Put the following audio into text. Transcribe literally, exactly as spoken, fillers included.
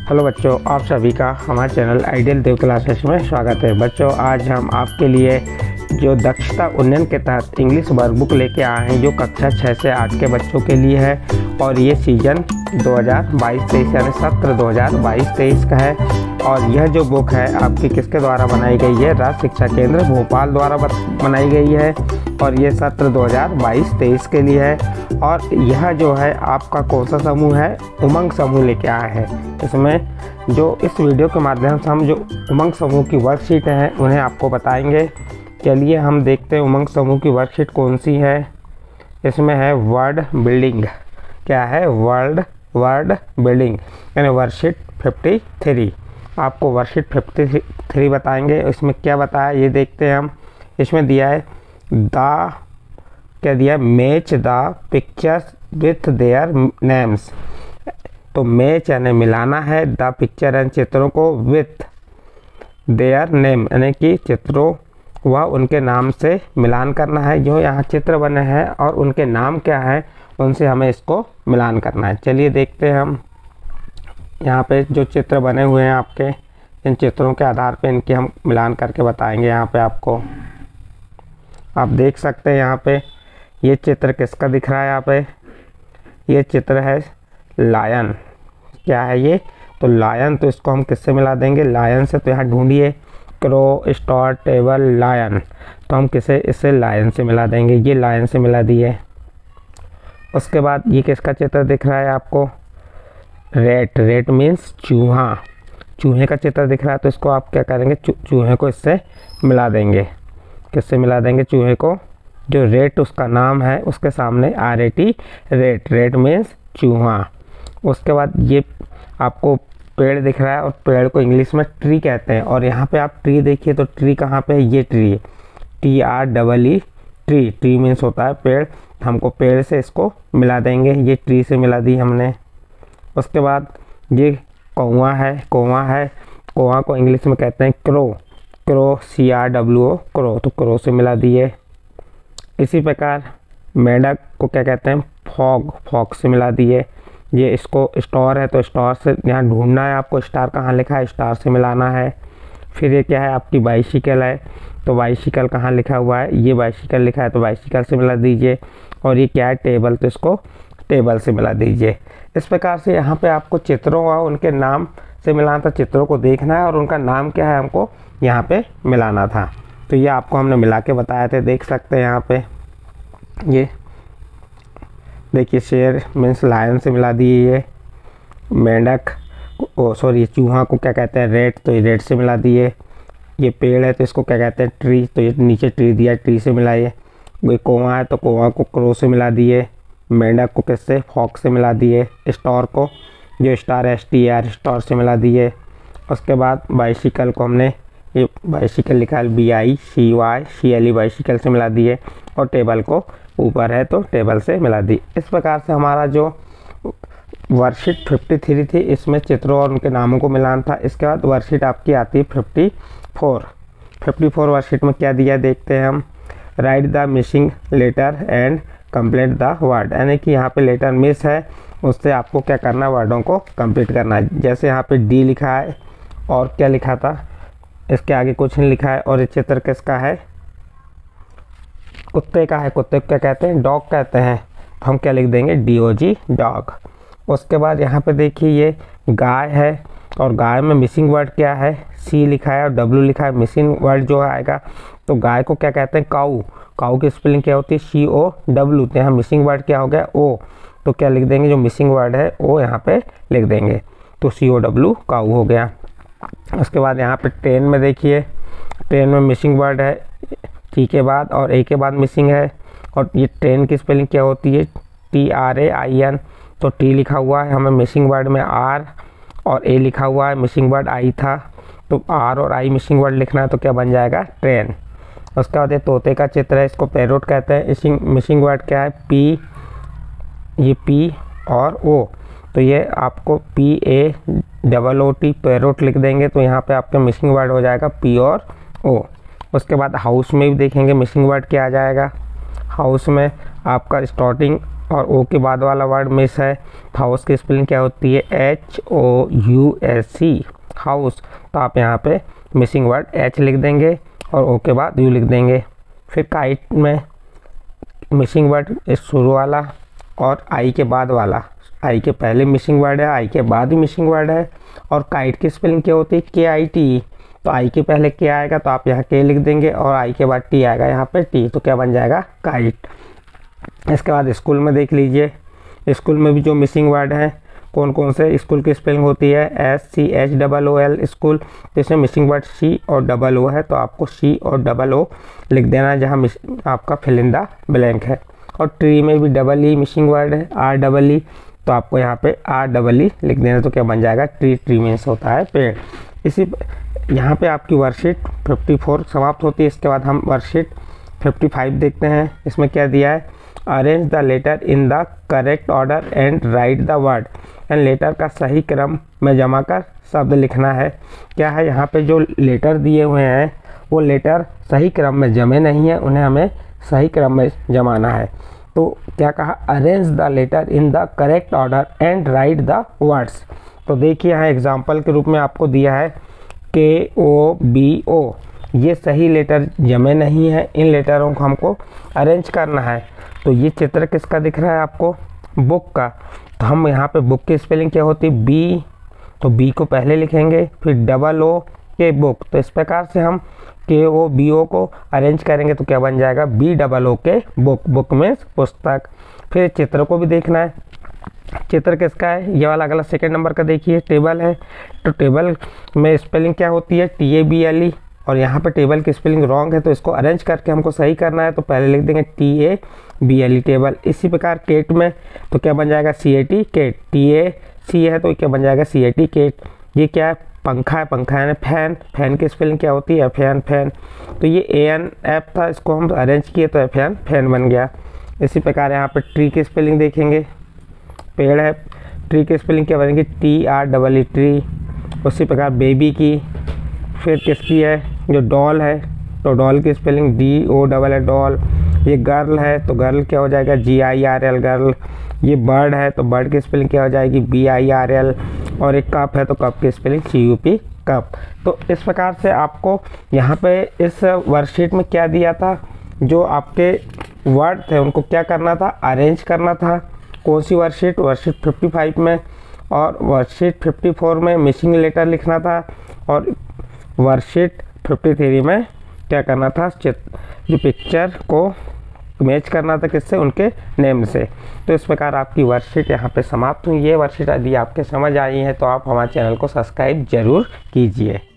Hello बच्चों, आप सभी का हमारे चैनल आइडियल देव क्लासेस में स्वागत है। बच्चों, आज हम आपके लिए जो दक्षता उन्नयन के तहत इंग्लिश वर्कबुक लेके आए हैं, जो कक्षा छः से आठ के बच्चों के लिए है और ये सीजन दो हज़ार बाईस तेईस यानी सत्र दो हज़ार बाईस तेईस का है। और यह जो बुक है आपकी किसके द्वारा बनाई गई है? राज्य शिक्षा केंद्र भोपाल द्वारा बनाई गई है और ये सत्र दो हज़ार बाईस तेईस के लिए है। और यह जो है आपका कौन सा समूह है? उमंग समूह लेके आया है। इसमें जो इस वीडियो के माध्यम से हम जो उमंग समूह की वर्कशीट हैं उन्हें आपको बताएंगे। चलिए हम देखते हैं उमंग समूह की वर्कशीट कौन सी है। इसमें है वर्ड बिल्डिंग। क्या है? वर्ड वर्ड बिल्डिंग यानी वर्कशीट फिफ्टी थ्री। आपको वर्कशीट फिफ्टी थ्री बताएंगे। इसमें क्या बताया ये देखते हैं हम। इसमें दिया है द क्या दिया? Match the pictures with their names. तो मैच यानी मिलाना है, द पिक्चर यानी चित्रों को, विथ देयर नेम यानी कि चित्रों व उनके नाम से मिलान करना है। जो यहाँ चित्र बने हैं और उनके नाम क्या है उनसे हमें इसको मिलान करना है। चलिए देखते हैं हम। यहाँ पे जो चित्र बने हुए हैं आपके, इन चित्रों के आधार पे इनकी हम मिलान करके बताएंगे। यहाँ पे आपको आप देख सकते हैं यहाँ पे ये चित्र किसका दिख रहा है? यहाँ पे ये चित्र है लायन। क्या है ये? तो लायन। तो इसको हम किससे मिला देंगे? लायन से। तो यहाँ ढूंढिए, क्रो, स्टार, टेबल, लायन। तो हम किसे इससे लायन से मिला देंगे। ये लायन से मिला दिए। उसके बाद ये किसका चित्र दिख रहा है आपको? रेट। रेट मीन्स चूहा। चूहे का चित्र दिख रहा है। तो इसको आप क्या करेंगे? चूहे को इससे मिला देंगे। किससे मिला देंगे? चूहे को। जो रेट उसका नाम है उसके सामने R A T, rat. Rat means चूहा। उसके बाद ये आपको पेड़ दिख रहा है और पेड़ को इंग्लिश में ट्री कहते हैं। और यहाँ पे आप ट्री देखिए तो ट्री कहाँ पे है? ये tree, T R double E, tree. Tree means होता है पेड़। हमको पेड़ से इसको मिला देंगे। ये ट्री से मिला दी हमने। उसके बाद ये कौवा है। कौवा है। कौवा को इंग्लिश में कहते हैं crow. Crow, C R W O, crow. तो क्रो से मिला दिए। इसी प्रकार मेंढक को क्या कहते हैं? फॉग। फॉग से मिला दिए। ये इसको स्टार है तो स्टार से यहाँ ढूंढना है आपको। स्टार कहाँ लिखा है? स्टार से मिलाना है। फिर ये क्या है? आपकी बाइसिकल है। तो बाइसिकल कहाँ लिखा हुआ है? ये बाइसिकल लिखा है तो बाइसिकल से मिला दीजिए। और ये क्या है? टेबल। तो इसको टेबल से मिला दीजिए। इस प्रकार से यहाँ पे आपको चित्रों और उनके नाम से मिलाना था। चित्रों को देखना है और उनका नाम क्या है हमको यहाँ पे मिलाना था। तो ये आपको हमने मिला के बताए थे। देख सकते हैं यहाँ पे ये देखिए, शेर मीन्स लायन से मिला दिए। ये मेंढक ओ सॉरी चूहा को क्या कहते हैं? रेट। तो ये रेट से मिला दिए। ये पेड़ है तो इसको क्या कहते हैं? ट्री। तो ये नीचे ट्री दिया, ट्री से मिलाइए। कोई कौवा है तो कौवा को क्रो से मिला दिए। मेंढक को किससे? फॉक से मिला दिए। स्टार को जो star S T R, star से मिला दिए। उसके बाद बाइसिकल को हमने ये बाइसिकल लिखा है B I C Y C L E, bicycle से मिला दिए। और टेबल को ऊपर है तो टेबल से मिला दी। इस प्रकार से हमारा जो वर्कशीट फिफ्टी थ्री थी इसमें चित्रों और उनके नामों को मिलान था। इसके बाद वर्कशीट आपकी आती है fifty four. Fifty four worksheet में क्या दिया देखते हैं हम। Write the missing letter and complete the word. यानी कि यहाँ पे लेटर मिस है, उससे आपको क्या करना है? वर्डों को कंप्लीट करना है। जैसे यहाँ पे डी लिखा है और क्या लिखा था? इसके आगे कुछ नहीं लिखा है। और ये चित्र किसका है? कुत्ते का है। कुत्ते को क्या कहते हैं? डॉग कहते हैं। तो हम क्या लिख देंगे? D O G, dog. उसके बाद यहाँ पे देखिए ये गाय है और गाय में मिसिंग वर्ड क्या है? सी लिखा है और डब्ल्यू लिखा है। मिसिंग वर्ड जो आएगा तो गाय को क्या कहते हैं? काऊ। काऊ की स्पेलिंग क्या होती है? C O W. तो यहाँ मिसिंग वर्ड क्या हो गया? ओ। तो क्या लिख देंगे? जो मिसिंग वर्ड है ओ यहाँ पे लिख देंगे। तो सी ओ डब्ल्यू, काऊ हो गया। उसके बाद यहाँ पे ट्रेन में देखिए, ट्रेन में मिसिंग वर्ड है टी के बाद और ए के बाद मिसिंग है। और ये ट्रेन की स्पेलिंग क्या होती है? T R A I N. तो टी लिखा हुआ है, हमें मिसिंग वर्ड में आर और ए लिखा हुआ है, मिसिंग वर्ड आई था। तो आर और आई मिसिंग वर्ड लिखना है तो क्या बन जाएगा? ट्रेन। उसके बाद ये तोते का चित्र है, इसको पैरोट कहते हैं। इसी मिसिंग वर्ड क्या है? पी, ये पी और ओ। तो ये आपको P A double O T, parrot लिख देंगे। तो यहाँ पे आपका मिसिंग वर्ड हो जाएगा पी और ओ। उसके बाद हाउस में भी देखेंगे मिसिंग वर्ड क्या आ जाएगा। हाउस में आपका स्टार्टिंग और ओ के बाद वाला वर्ड मिस है। हाउस की स्पेलिंग क्या होती है? H O U S C, house. तो आप यहाँ पे मिसिंग वर्ड एच लिख देंगे और ओ के बाद यू लिख देंगे। फिर काइट में मिसिंग वर्ड इस शुरू वाला और आई के बाद वाला, आई के पहले मिसिंग वर्ड है, आई के बाद ही मिसिंग वर्ड है। और काइट की स्पेलिंग क्या होती है? के आई टी। तो आई के पहले के आएगा तो आप यहाँ के लिख देंगे और आई के बाद टी आएगा यहाँ पे टी, तो क्या बन जाएगा? काइट। इसके बाद स्कूल में देख लीजिए, स्कूल में भी जो मिसिंग वर्ड हैं कौन कौन से। स्कूल की स्पेलिंग होती है S C H double O L, school. जिसमें मिसिंग वर्ड सी और डबल ओ है तो आपको सी और डबल ओ लिख देना है जहाँ आपका फिल इन द ब्लैंक है। और ट्री में भी डबल ई मिसिंग वर्ड है, आर डबल ई, तो आपको यहाँ पे आर डबल ई लिख देना, तो क्या बन जाएगा? ट्री। ट्री मीन्स होता है पेड़। इसी यहाँ पे आपकी वर्कशीट चौवन समाप्त होती है। इसके बाद हम वर्कशीट पचपन देखते हैं। इसमें क्या दिया है? Arrange the letter in the correct order and write the word. And letter का सही क्रम में जमा कर शब्द लिखना है। क्या है? यहाँ पे जो लेटर दिए हुए हैं वो लेटर सही क्रम में जमे नहीं है, उन्हें हमें सही क्रम में जमाना है। तो क्या कहा? Arrange the letter in the correct order and write the words. तो देखिए यहाँ एग्जाम्पल के रूप में आपको दिया है के ओ बी ओ, ये सही लेटर जमे नहीं है, इन लेटरों को हमको अरेंज करना है। तो ये चित्र किसका दिख रहा है आपको? बुक का। तो हम यहाँ पे बुक की स्पेलिंग क्या होती है? बी। तो बी को पहले लिखेंगे, फिर डबल ओ के बुक। तो इस प्रकार से हम के ओ बी ओ को अरेंज करेंगे तो क्या बन जाएगा? बी डबल ओ के बुक। बुक में पुस्तक। फिर चित्र को भी देखना है, चित्र किसका है? ये वाला अगला सेकंड नंबर का देखिए, टेबल है। तो टेबल में स्पेलिंग क्या होती है? T A B L E. और यहाँ पे टेबल की स्पेलिंग रॉन्ग है तो इसको अरेंज करके हमको सही करना है, तो पहले लिख देंगे T A B L E table. इसी प्रकार केट में तो क्या बन जाएगा? C A T cat. T A C है तो क्या बन जाएगा? C A T cat. ये क्या है? पंखा है, पंखा है फैन। फैन की स्पेलिंग क्या होती है? F N fan. तो ये ए एन एफ था, इसको हम अरेंज किए तो एफ एन फैन बन गया। इसी प्रकार यहाँ पर ट्री की स्पेलिंग देखेंगे, पेड़ है, ट्री की स्पेलिंग क्या बनेगी? T R double E tree. उसी प्रकार बेबी की, फिर किसकी है? जो डॉल है तो डॉल की spelling D O double A doll. ये गर्ल है तो गर्ल क्या हो जाएगा? G I R L girl. ये बर्ड है तो बर्ड की स्पेलिंग क्या हो जाएगी? B I R L. और एक कप है तो कप की spelling C U P cup. तो इस प्रकार से आपको यहाँ पे इस वर्कशीट में क्या दिया था? जो आपके वर्ड थे उनको क्या करना था? अरेंज करना था। कौन सी वर्कशीट? वर्कशीट पचपन में। और वर्कशीट चौवन में मिसिंग लेटर लिखना था। और वर्कशीट तिरेपन में क्या करना था? जो पिक्चर को मैच करना था किससे? उनके नेम से। तो इस प्रकार आपकी वर्कशीट यहाँ पे समाप्त हुई। ये वर्कशीट यदि आपके समझ आई है तो आप हमारे चैनल को सब्सक्राइब जरूर कीजिए।